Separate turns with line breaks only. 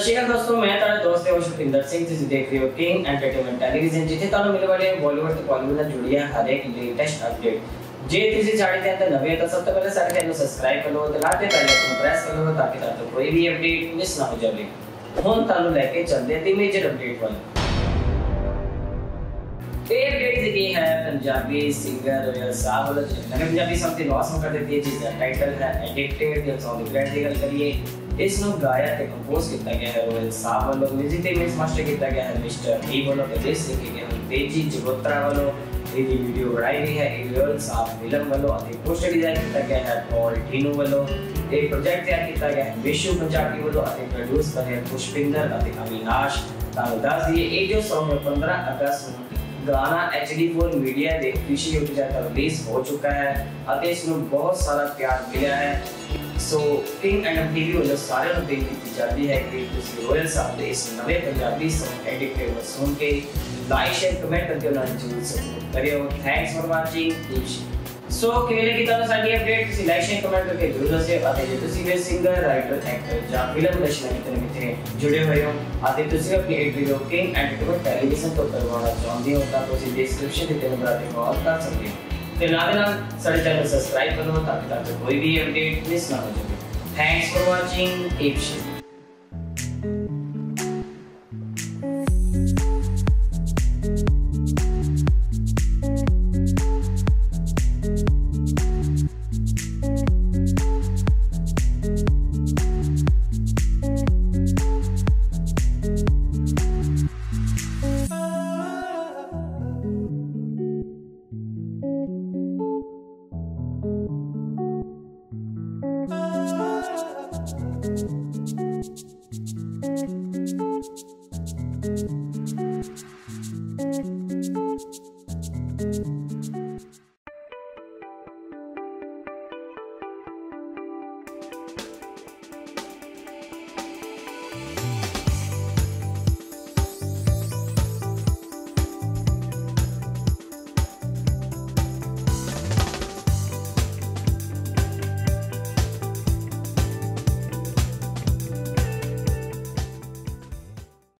ਸ਼੍ਰੀ ਅਕਾਲ ਦੋਸਤੋ, मैं ਤੁਹਾਡਾ ਦੋਸਤ ਹਾਂ ਸ਼ੁਭਿੰਦਰ ਸਿੰਘ। ਤੁਸੀਂ ਦੇਖ ਰਹੇ ਹੋ ਕਿੰਗ ਐਂਟਰਟੇਨਮੈਂਟ ਟੈਲੀਵਿਜ਼ਨ, ਜਿੱਥੇ ਤੁਹਾਨੂੰ ਮਿਲਣ ਵਾਲੇ ਬਾਲੀਵੁੱਡ ਤੇ ਬਾਲੀਵੁੱਡ ਨਾਲ ਜੁੜੀਆਂ ਹਰ ਇੱਕ ਲੇਟੈਸਟ ਅਪਡੇਟ। ਜੇ ਤੁਸੀਂ ਸਾਡੇ ਚੈਨਲ ਤੇ ਨਵੇਂ ਹੋ ਤਾਂ ਸਭ ਤੋਂ ਪਹਿਲਾਂ ਸਾਡੇ ਚੈਨਲ ਨੂੰ ਸਬਸਕ੍ਰਾਈਬ ਕਰ ਲਓ ਤੇ ਨਾਲ ਦੇ ਬੈਲ ਆਈਕਨ ਨੂੰ ਪ੍ਰੈਸ ਕਰ ਲਓ ਤਾਂ ਕਿ ਤੁਹਾਨੂੰ ਕੋਈ ਵੀ ਅਪਡੇਟ ਮਿਸ ਨਾ ਹੋ ਜਾਵੇ। ਹੁਣ ਤੁਹਾਨੂੰ ਲੈ ਕੇ ਚੱਲਦੇ ਹਾਂ ਤੇ ਮੇਜਰ ਅਪਡੇਟ ਵੱਲ। ਇਹ ਅਪਡੇਟ ਜਿਹੜੀ ਹੈ ਪੰਜਾਬੀ ਸਿੰਗਰ ਰੋਇਲ ਸਾਹਿਬ ਵੱਲੋਂ ਨਵੇਂ ਪੰਜਾਬੀ Song ਤੇ ਨਵਾਂ Song ਕਰ ਦਿੱਤੀ ਹੈ, ਜਿਸ ਦਾ ਟਾਈਟਲ ਹੈ ਐਡਿਕਟਡ। ਤੇ Song ਦੀ ਬ੍ਰਾਂਡ ਦੀ ਗੱਲ ਕਰੀਏ, ਇਸ ਨੂੰ ਗਾਇਆ ਤੇ ਕੰਪੋਜ਼ ਕੀਤਾ ਗਿਆ ਹੈ ਰੋਇਲ ਸਾਹਿਬ ਵੱਲੋਂ। ਮਿਊਜ਼ਿਕ ਤੇ ਮਿਕਸ ਮਾਸਟਰ ਕੀਤਾ ਗਿਆ ਹੈ ਮਿਸਟਰ ਈ ਵੱਲੋਂ ਤੇ ਲਿਰਿਕਸ ਲਿਖੇ ਗਏ ਹਨ ਤੇਜੀ ਜਗੋਤਰਾ ਵੱਲੋਂ। ਇਹਦੀ ਵੀਡੀਓ ਬਣਾਈ ਗਈ ਹੈ ਰੋਇਲ ਸਾਹਿਬ ਫਿਲਮ ਵੱਲੋਂ ਅਤੇ ਪੋਸਟਰ ਡਿਜ਼ਾਈਨ ਕੀਤਾ ਗਿਆ ਹੈ ਪੌਲ ਡੀਨੋ ਵੱਲੋਂ। ਇਹ ਪ੍ਰੋਜੈਕਟ ਤਿਆਰ ਕੀਤਾ ਗਿਆ ਹੈ ਵਿਸ਼ੂ ਪੰਜਾਬੀ ਵੱਲੋਂ ਅਤੇ ਪ੍ਰੋਡਿਊਸ ਕਰ ਰਿਹਾ ਪੁਸ਼ਪਿੰਦਰ ਅਤੇ ਅਵਿਨਾਸ਼। ਤੁਹਾਨੂੰ ਦੱਸ ਦਈਏ ਇਹ ਜੋ Song 15 ਅਗਸਤ ਨੂੰ गाना HD4 मीडिया के ऑफिशियल यूट्यूब चैनल पर रिलीज हो चुका है और इसमें बहुत सारा प्यार मिला है। सो किंग एंड टीवी वालों सारे को बेनती की जाती है कि तुम रोयल साहब के इस नवे पंजाबी Song एडिक्टेड सुन के लाइक शेयर कमेंट करके उन्हें जरूर सपोर्ट करियो। Thanks for watching. सो किवें लगी ਤੁਹਾਨੂੰ ਸਾਡੀ ਅਪਡੇਟ? ਤੁਸੀਂ ਲਾਈਕ ਸ਼ੇਅਰ ਕਮੈਂਟ ਕਰਕੇ ਜ਼ਰੂਰ ਦੱਸਿਓ। ਅਤੇ ਜੇ ਤੁਸੀਂ ਵੀ ਸਿੰਗਰ ਰਾਈਟਰ ਐਕਟਰ ਜਾਂ ਫਿਲਮ ਇੰਡਸਟਰੀ ਨਾਲ ਕਿਤੇ ਜੁੜੇ ਹੋਏ ਹੋ ਅਤੇ ਤੁਸੀਂ ਆਪਣੀ ਇੱਕ ਵੀਡੀਓ ਕਿੰਗ ਐਂਟਰਟੇਨਮੈਂਟ ਟੈਲੀਵਿਜ਼ਨ ਤੋਂ ਕਰਵਾਉਣਾ ਚਾਹੁੰਦੇ ਹੋ ਤਾਂ ਤੁਸੀਂ ਡਿਸਕ੍ਰਿਪਸ਼ਨ ਦਿੱਤੇ ਨੰਬਰ ਤੇ ਕਾਲ ਕਰ ਸਕਦੇ ਹੋ ਤੇ ਨਾਲ ਸਾਡੇ ਚੈਨਲ ਨੂੰ ਸਬਸਕ੍ਰਾਈਬ ਕਰੋ ਤਾਂ ਕਿ ਤੁਹਾਨੂੰ ਕੋਈ ਵੀ ਅਪਡੇਟ ਮਿਸ ਨਾ ਹੋ ਜਾਵੇ। Thanks for watching.